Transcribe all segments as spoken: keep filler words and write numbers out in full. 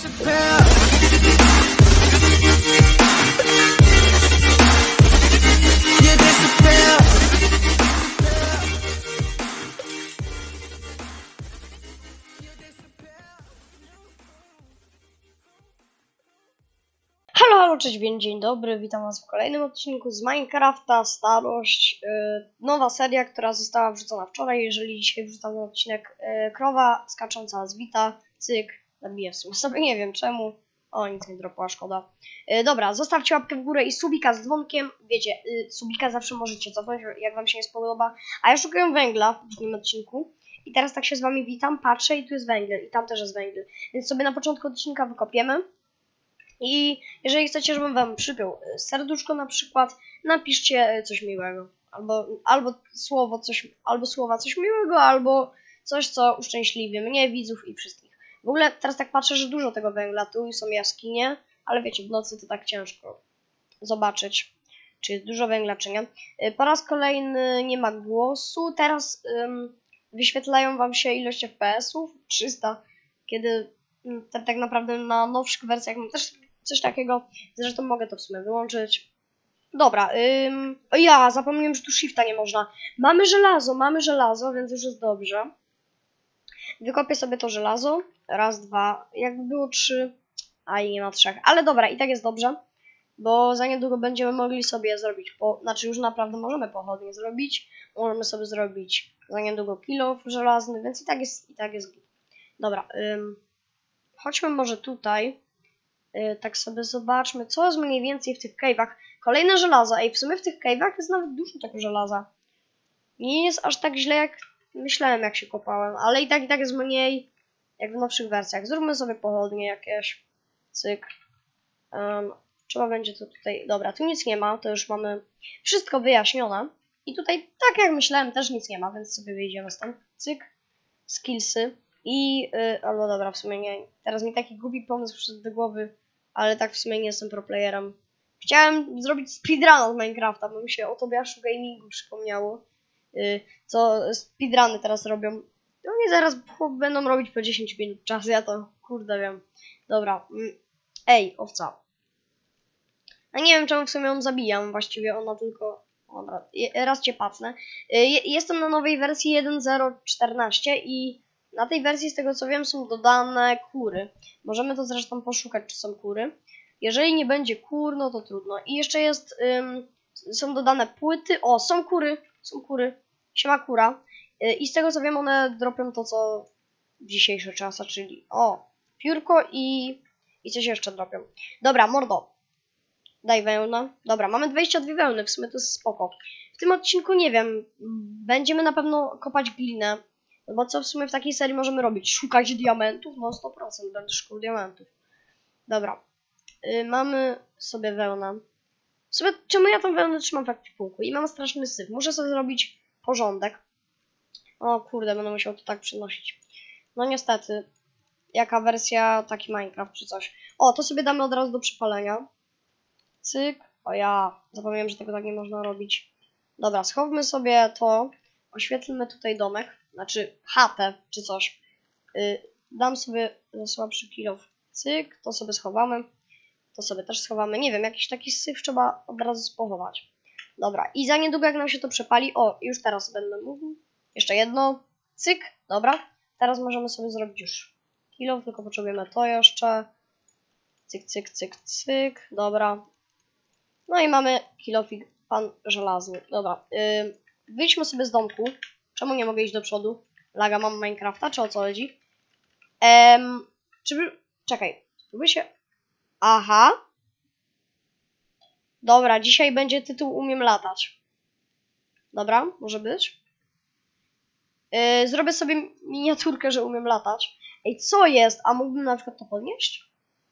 Halo, halo, cześć, dzień dobry, witam was w kolejnym odcinku z Minecrafta Starość, yy, nowa seria, która została wrzucona wczoraj. Jeżeli dzisiaj wrzucam odcinek, yy, krowa skacząca z Wita, cyk, zabiję w sumie sobie, nie wiem czemu, o, nic nie dropła, szkoda. Yy, dobra, zostawcie łapkę w górę i subika z dzwonkiem, wiecie, yy, subika zawsze możecie cofnąć, jak wam się nie spodoba, a ja szukam węgla w tym odcinku. I teraz tak się z wami witam, patrzę i tu jest węgiel, i tam też jest węgiel, więc sobie na początku odcinka wykopiemy. I jeżeli chcecie, żebym wam przypiął serduszko na przykład, napiszcie coś miłego. Albo, albo słowo coś, albo słowa coś miłego, albo coś, co uszczęśliwi mnie, widzów i wszystkich. W ogóle teraz tak patrzę, że dużo tego węgla, tu są jaskinie, ale wiecie, w nocy to tak ciężko zobaczyć, czy jest dużo węgla, czy nie. Po raz kolejny nie ma głosu, teraz ym, wyświetlają wam się ilość F P S-ów, trzysta, kiedy ym, tak, tak naprawdę na nowszych wersjach mam też coś takiego, zresztą mogę to w sumie wyłączyć. Dobra, ym, o ja, zapomniałem, że tu shifta nie można. Mamy żelazo, mamy żelazo, więc już jest dobrze. Wykopię sobie to żelazo. Raz, dwa, jakby było trzy, a i nie ma trzech. Ale dobra, i tak jest dobrze, bo za niedługo będziemy mogli sobie zrobić, po, znaczy już naprawdę możemy pochodnie zrobić. Możemy sobie zrobić za niedługo kilof żelazny, więc i tak jest, i tak jest. Dobra, ym, chodźmy może tutaj. Yy, tak sobie zobaczmy, co jest mniej więcej w tych cave'ach. Kolejne żelazo. Ej, w sumie w tych cave'ach jest nawet dużo tego żelaza. Nie jest aż tak źle, jak myślałem, jak się kopałem. Ale i tak, i tak jest mniej, jak w nowszych wersjach. Zróbmy sobie pochodnie jakieś. Cyk. Um, trzeba będzie to tutaj... Dobra, tu nic nie ma. To już mamy wszystko wyjaśnione. I tutaj, tak jak myślałem, też nic nie ma, więc sobie wyjdziemy stąd. Cyk. Skillsy. I... Yy, albo dobra, w sumie nie. Teraz mi taki głupi pomysł przyszedł do głowy. Ale tak w sumie nie jestem pro playerem. Chciałem zrobić speedrun z Minecrafta, bo mi się o Tobiaszu Gamingu przypomniało. Yy, co speedruny teraz robią. No i zaraz będą robić po dziesięć minut czas, ja to kurde wiem. Dobra. Ej, owca. A nie wiem czemu w sumie ją zabijam, właściwie ona tylko... Dobra, raz cię pacnę. Yy, jestem na nowej wersji jeden zero czternaście i... Na tej wersji, z tego co wiem, są dodane kury. Możemy to zresztą poszukać, czy są kury. Jeżeli nie będzie kur, no to trudno. I jeszcze jest, ym, są dodane płyty. O, są kury, są kury. Siema kura. Yy, I z tego co wiem, one dropią to, co w dzisiejsze czasy, czyli o, piórko i, i coś jeszcze dropią. Dobra, mordo. Daj wełnę. Dobra, mamy dwadzieścia dwie wełny, w sumie to jest spoko. W tym odcinku, nie wiem, będziemy na pewno kopać glinę. No bo co w sumie w takiej serii możemy robić? Szukać diamentów? No sto procent będę szukał diamentów. Dobra. Yy, mamy sobie wełnę. W sumie czemu ja tą wełnę trzymam w ekwipunku? I mam straszny syf. Muszę sobie zrobić porządek. O kurde, będę musiał to tak przynosić. No niestety. Jaka wersja? Taki Minecraft czy coś. O, to sobie damy od razu do przepalenia. Cyk. O ja. Zapomniałem, że tego tak nie można robić. Dobra, schowmy sobie to. Oświetlmy tutaj domek. Znaczy chatę, czy coś. Yy, dam sobie za słabszy kilof. Cyk, to sobie schowamy. To sobie też schowamy. Nie wiem, jakiś taki syf trzeba od razu spochować. Dobra, i za niedługo jak nam się to przepali. O, już teraz będę mówił. Jeszcze jedno. Cyk, dobra. Teraz możemy sobie zrobić już kilof, tylko potrzebujemy to jeszcze. Cyk, cyk, cyk, cyk. Dobra. No i mamy kilofik pan żelazny. Dobra, yy, wyjdźmy sobie z domku. Czemu nie mogę iść do przodu? Laga mam Minecrafta, czy o co chodzi? Ehm, czy by... Czekaj, by się... Aha. Dobra, dzisiaj będzie tytuł Umiem latać. Dobra, może być. Yy, zrobię sobie miniaturkę, że umiem latać. Ej, co jest? A mógłbym na przykład to podnieść?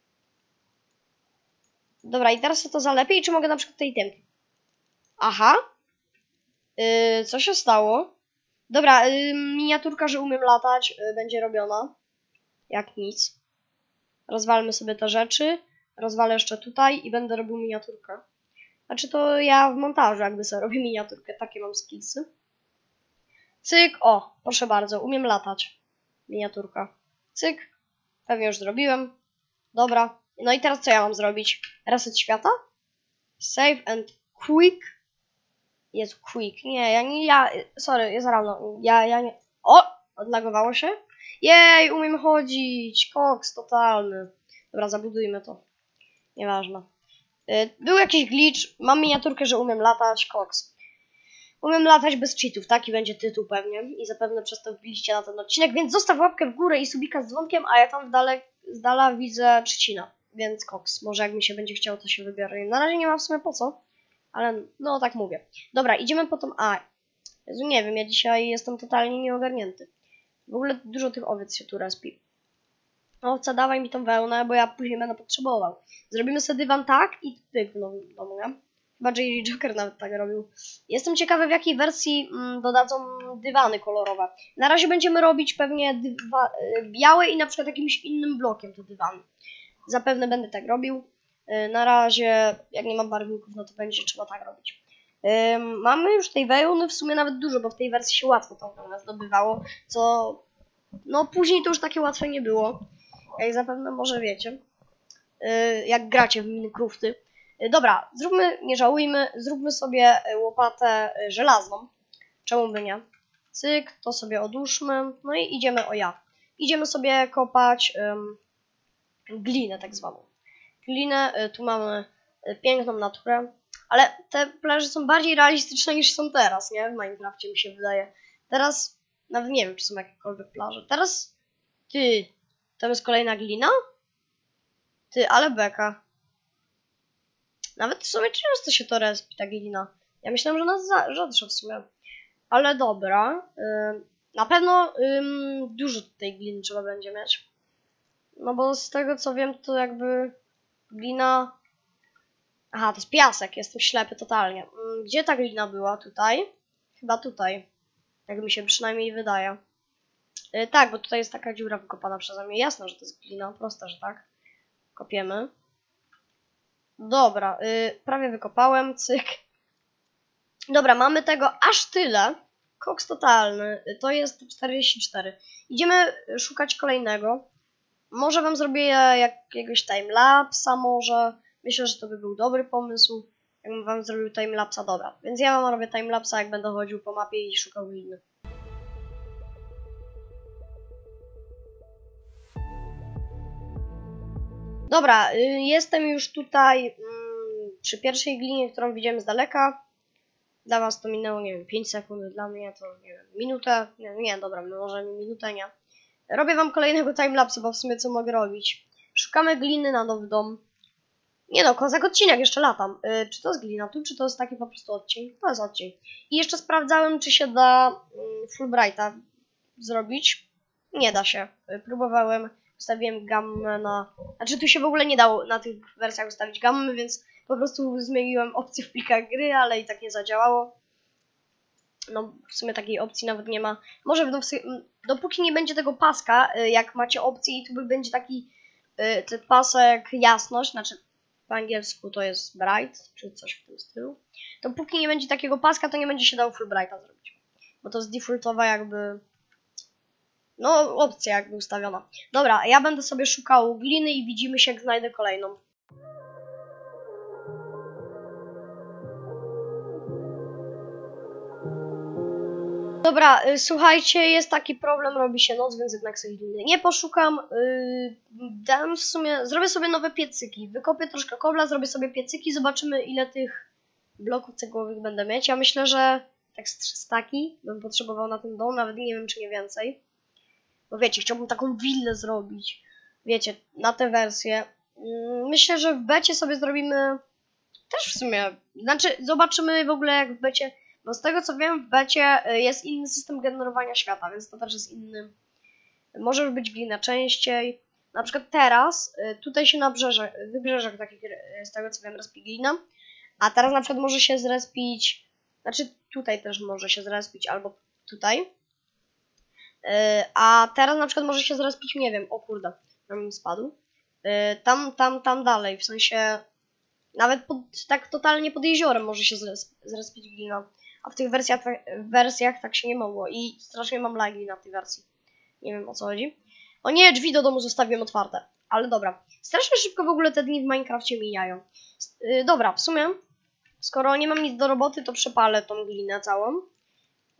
Dobra, i teraz to zalepię i czy mogę na przykład tej temki? Aha. Yy, co się stało? Dobra, yy, miniaturka, że umiem latać, yy, będzie robiona. Jak nic. Rozwalmy sobie te rzeczy. Rozwalę jeszcze tutaj i będę robił miniaturkę. Znaczy to ja w montażu jakby sobie robię miniaturkę. Takie mam skillsy. Cyk, o, proszę bardzo, umiem latać. Miniaturka. Cyk. Pewnie już zrobiłem. Dobra. No i teraz co ja mam zrobić? Reset świata? Save and quick. Jest quick. Nie, ja nie, ja, sorry, jest rano. Ja, ja nie. O! Odlagowało się? Jej, umiem chodzić. Koks totalny. Dobra, zabudujmy to. Nieważne. Był jakiś glitch. Mam miniaturkę, że umiem latać. Koks. Umiem latać bez cheatów. Taki będzie tytuł pewnie. I zapewne przez to wbiliście na ten odcinek. Więc zostaw łapkę w górę i subika z dzwonkiem, a ja tam w dale, z dala widzę Trzcina. Więc koks. Może jak mi się będzie chciało, to się wybiorę. Na razie nie ma w sumie po co. Ale no tak mówię. Dobra, idziemy potem. A, Jezu, nie wiem, ja dzisiaj jestem totalnie nieogarnięty. W ogóle dużo tych owiec się tu respi. Owca, dawaj mi tą wełnę, bo ja później będę potrzebował. Zrobimy sobie dywan tak i tyk w nowym domu, nie? Chyba J J Joker nawet tak robił. Jestem ciekawy, w jakiej wersji mm, dodadzą dywany kolorowe. Na razie będziemy robić pewnie dywa, białe i na przykład jakimś innym blokiem te dywany. Zapewne będę tak robił. Na razie, jak nie mam barwników, no to będzie trzeba tak robić. Ym, mamy już tej wełny w sumie nawet dużo, bo w tej wersji się łatwo tą wełnę zdobywało, co no później to już takie łatwe nie było, jak zapewne może wiecie, yy, jak gracie w Minecrafty. Yy, dobra, zróbmy, nie żałujmy, zróbmy sobie łopatę żelazną, czemu by nie? Cyk, to sobie odłóżmy, no i idziemy, o ja, idziemy sobie kopać ym, glinę tak zwaną. Glinę, yy, tu mamy yy, piękną naturę. Ale te plaże są bardziej realistyczne niż są teraz, nie? W Minecrafcie mi się wydaje. Teraz nawet nie wiem, czy są jakiekolwiek plaże. Teraz ty, tam jest kolejna glina? Ty, ale beka. Nawet w sumie często się to respi, ta glina. Ja myślałem, że nas rzadsze w sumie. Ale dobra. Yy, na pewno yy, dużo tej gliny trzeba będzie mieć. No bo z tego co wiem, to jakby glina... Aha, to jest piasek, jestem ślepy totalnie. Gdzie ta glina była? Tutaj? Chyba tutaj. Jak mi się przynajmniej wydaje. Yy, tak, bo tutaj jest taka dziura wykopana przeze mnie. Jasne, że to jest glina, proste, że tak. Kopiemy. Dobra, yy, prawie wykopałem, cyk. Dobra, mamy tego aż tyle. Koks totalny, to jest czterdzieści cztery. Idziemy szukać kolejnego. Może wam zrobię jakiegoś timelapsa, może... Myślę, że to by był dobry pomysł, jakbym wam zrobił timelapsa, dobra. Więc ja wam robię timelapsa, jak będę chodził po mapie i szukał gliny. Dobra, y, jestem już tutaj y, przy pierwszej glinie, którą widziałem z daleka. Dla was to minęło, nie wiem, pięć sekund, dla mnie to, nie wiem, minutę. Nie, nie dobra, może minutę, nie. Robię wam kolejnego timelapsa, bo w sumie co mogę robić? Szukamy gliny na nowy dom. Nie no, kozak odcinek, jeszcze latam. Yy, czy to jest glina tu, czy to jest taki po prostu odcień? To jest odcień. I jeszcze sprawdzałem, czy się da yy, Fulbrighta zrobić. Nie da się. Yy, próbowałem, ustawiłem gammę na... Znaczy tu się w ogóle nie dało na tych wersjach ustawić gammy, więc po prostu zmieniłem opcję w plikach gry, ale i tak nie zadziałało. No w sumie takiej opcji nawet nie ma. Może w nowcy... dopóki nie będzie tego paska, yy, jak macie opcję i tu będzie taki yy, ten pasek jasność, znaczy po angielsku to jest bright, czy coś w tym stylu. To póki nie będzie takiego paska, to nie będzie się dało Fulbrighta zrobić. Bo to jest defaultowa jakby... No, opcja jakby ustawiona. Dobra, ja będę sobie szukał gliny i widzimy się, jak znajdę kolejną. Dobra, y, słuchajcie, jest taki problem, robi się noc, więc jednak sobie gliny nie poszukam. Yy, dam w sumie, zrobię sobie nowe piecyki. Wykopię troszkę kobla, zrobię sobie piecyki, zobaczymy ile tych bloków cegłowych będę mieć. Ja myślę, że tak z trzy staki bym potrzebował na ten dom, nawet nie wiem czy nie więcej. Bo wiecie, chciałbym taką willę zrobić. Wiecie, na tę wersję. Yy, myślę, że w becie sobie zrobimy też w sumie, znaczy zobaczymy w ogóle jak w becie. Bo z tego co wiem, w becie jest inny system generowania świata, więc to też jest inny. Może być glina częściej. Na przykład teraz, tutaj się na brzeżach, wybrzeżach takich, z tego co wiem, respi glina. A teraz na przykład może się zrespić, znaczy tutaj też może się zrespić, albo tutaj. A teraz na przykład może się zrespić, nie wiem, o kurde, tam spadł. Tam, tam, tam dalej, w sensie nawet pod, tak totalnie pod jeziorem może się zrespić glina. A w tych wersjach, wersjach tak się nie mogło i strasznie mam lagi na tej wersji. Nie wiem o co chodzi. O nie, drzwi do domu zostawiłem otwarte. Ale dobra. Strasznie szybko w ogóle te dni w Minecrafcie mijają. Yy, dobra, w sumie, skoro nie mam nic do roboty, to przepalę tą glinę całą. Yy,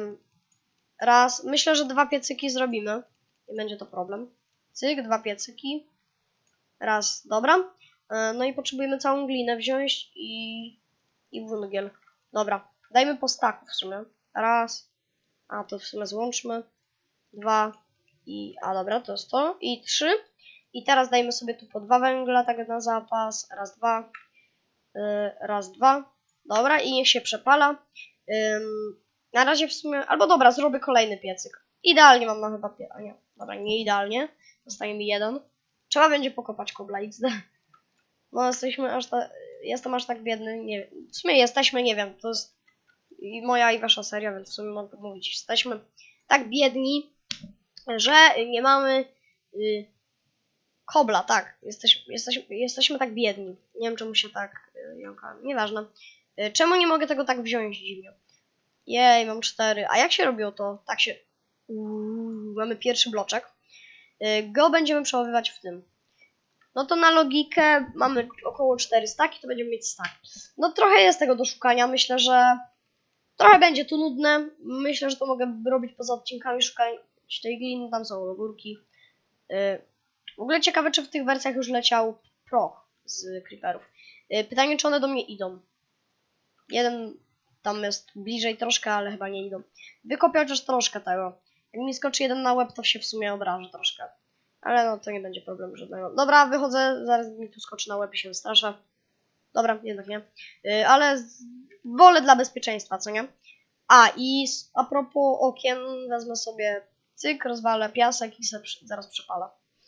raz, myślę, że dwa piecyki zrobimy. Nie będzie to problem. Cyk, dwa piecyki. Raz, dobra. Yy, no i potrzebujemy całą glinę wziąć i, i węgiel. Dobra, dajmy po staku w sumie. Raz, a to w sumie złączmy. Dwa i, a dobra, to jest to. I trzy. I teraz dajmy sobie tu po dwa węgla, tak na zapas. Raz, dwa. Yy, raz, dwa. Dobra, i niech się przepala. Yy, na razie w sumie, albo dobra, zrobię kolejny piecyk. Idealnie mam na chyba pie... A nie, dobra, nie idealnie. Zostaje mi jeden. Trzeba będzie pokopać kobla X D. No jesteśmy aż tak, jestem aż tak biedny, nie wiem. W sumie jesteśmy, nie wiem, to jest i moja i wasza seria, więc w sumie mogę mówić. Jesteśmy tak biedni, że nie mamy y, kobla, tak. Jesteś, jesteś, jesteśmy tak biedni. Nie wiem, czemu się tak y, jąkałem. Nieważne. Y, czemu nie mogę tego tak wziąć dziwnie? Jej, mam cztery. A jak się robiło to? Tak się... Uuu, mamy pierwszy bloczek. Y, go będziemy przechowywać w tym. No to na logikę mamy około cztery staki, to będziemy mieć stack. No trochę jest tego do szukania. Myślę, że trochę będzie tu nudne. Myślę, że to mogę robić poza odcinkami, szukać tej gliny. Tam są ogórki. Yy, w ogóle ciekawe, czy w tych wersjach już leciał proch z creeperów. Yy, pytanie, czy one do mnie idą. Jeden tam jest bliżej troszkę, ale chyba nie idą. Wykopię chociaż troszkę tego. Jak mi skoczy jeden na łeb, to się w sumie obrażę troszkę. Ale no, to nie będzie problemu żadnego. Dobra, wychodzę, zaraz mi tu skoczy na łeb i się wystraszę. Dobra, jednak nie. Yy, ale z... wolę dla bezpieczeństwa, co nie? A, i z... a propos okien, wezmę sobie cyk, rozwalę piasek i sobie zaraz przepalę.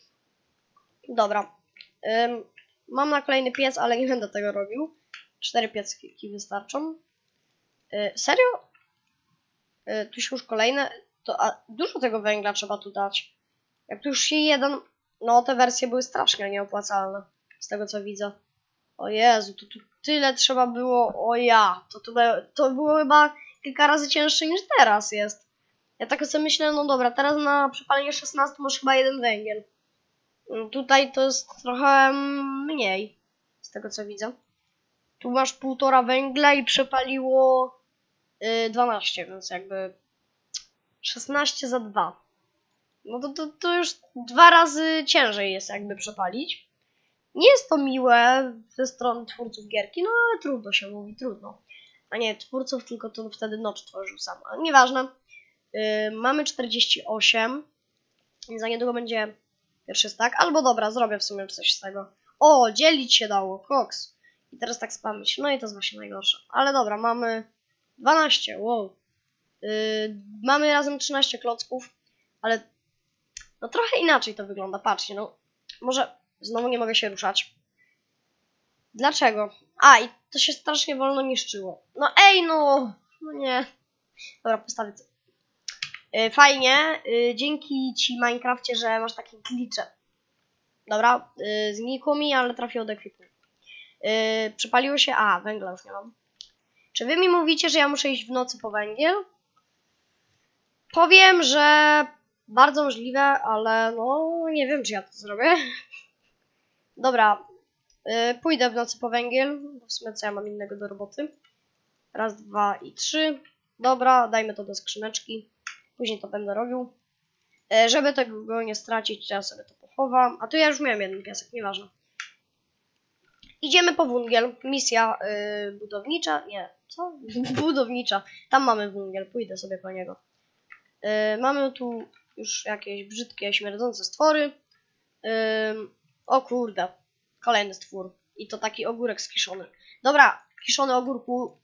Dobra. Ym, mam na kolejny piec, ale nie będę tego robił. Cztery piecki wystarczą. Yy, serio? Yy, tu się już kolejne. To, a dużo tego węgla trzeba tu dać. Jak tu już się jeden... No, te wersje były strasznie nieopłacalne. Z tego, co widzę. O Jezu, to tu tyle trzeba było... O ja, to, to, to było chyba kilka razy cięższe niż teraz jest. Ja tak sobie myślę, no dobra, teraz na przepalenie szesnaście masz chyba jeden węgiel. Tutaj to jest trochę mniej. Z tego, co widzę. Tu masz półtora węgla i przepaliło yy, dwanaście, więc jakby szesnaście za dwa. No to, to, to już dwa razy ciężej jest jakby przepalić. Nie jest to miłe ze strony twórców gierki, no ale trudno się mówi, trudno. A nie twórców, tylko to wtedy Notch tworzył sam. Ale nieważne. Yy, mamy czterdzieści osiem. I za niedługo będzie pierwszy stack. Albo dobra, zrobię w sumie coś z tego. O, dzielić się dało, koks. I teraz tak spamić. No i to jest właśnie najgorsze. Ale dobra, mamy dwanaście, wow. Yy, mamy razem trzynaście klocków. Ale no trochę inaczej to wygląda, patrzcie, no. Może znowu nie mogę się ruszać. Dlaczego? A, i to się strasznie wolno niszczyło. No ej, no! No nie. Dobra, postawię to. Yy, fajnie. Yy, dzięki ci, Minecrafcie, że masz takie glitche. Dobra, yy, znikło mi, ale trafiło do ekwipunku. Yy, przypaliło się... A, węgla już nie mam. Czy wy mi mówicie, że ja muszę iść w nocy po węgiel? Powiem, że bardzo możliwe, ale no nie wiem, czy ja to zrobię. Dobra, yy, pójdę w nocy po węgiel, bo w sumie co ja mam innego do roboty. Raz, dwa i trzy. Dobra, dajmy to do skrzyneczki. Później to będę robił. Yy, żeby tego nie stracić, to ja sobie to pochowam. A tu ja już miałem jeden piasek, nieważne. Idziemy po węgiel. Misja yy, budownicza. Nie, co? Budownicza. Tam mamy węgiel, pójdę sobie po niego. Yy, mamy tu już jakieś brzydkie, śmierdzące stwory. Yy, o kurde. Kolejny stwór. I to taki ogórek skiszony. Dobra, kiszony ogórku.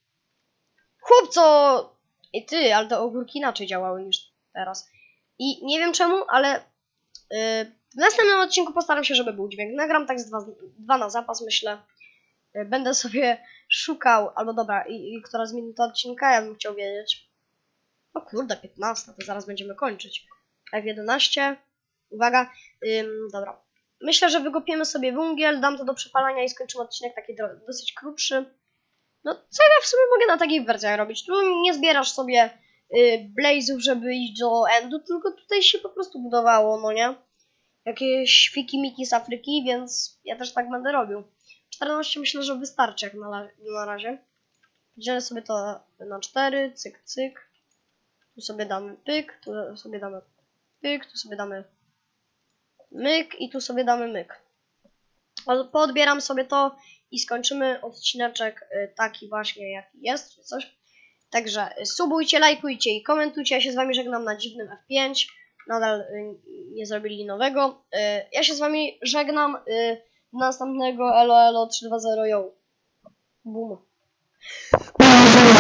Chłopco! I ty, ale te ogórki inaczej działały niż teraz. I nie wiem czemu, ale yy, w następnym odcinku postaram się, żeby był dźwięk. Nagram tak z dwa, dwa na zapas, myślę. Yy, będę sobie szukał, albo dobra, i, i która z minut odcinka, ja bym chciał wiedzieć. O kurde, piętnaście, to zaraz będziemy kończyć. F jedenaście. Uwaga, ym, dobra. Myślę, że wygopiemy sobie węgiel, dam to do przepalania i skończymy odcinek taki dosyć krótszy. No, co ja w sumie mogę na takich wersjach robić? Tu nie zbierasz sobie y, blazów, żeby iść do endu, tylko tutaj się po prostu budowało, no nie? jakieś fiki-miki z Afryki, więc ja też tak będę robił. czternaście myślę, że wystarczy jak na, na razie. Podzielę sobie to na cztery, cyk, cyk. Tu sobie damy pyk, tu sobie damy pyk, tu sobie damy myk i tu sobie damy myk. Poodbieram sobie to i skończymy odcineczek taki właśnie jaki jest, czy coś. Także subujcie, lajkujcie i komentujcie. Ja się z wami żegnam na dziwnym F pięć. Nadal nie zrobili nowego. Ja się z wami żegnam. Następnego elo elo trzy dwa zero yo. Boom.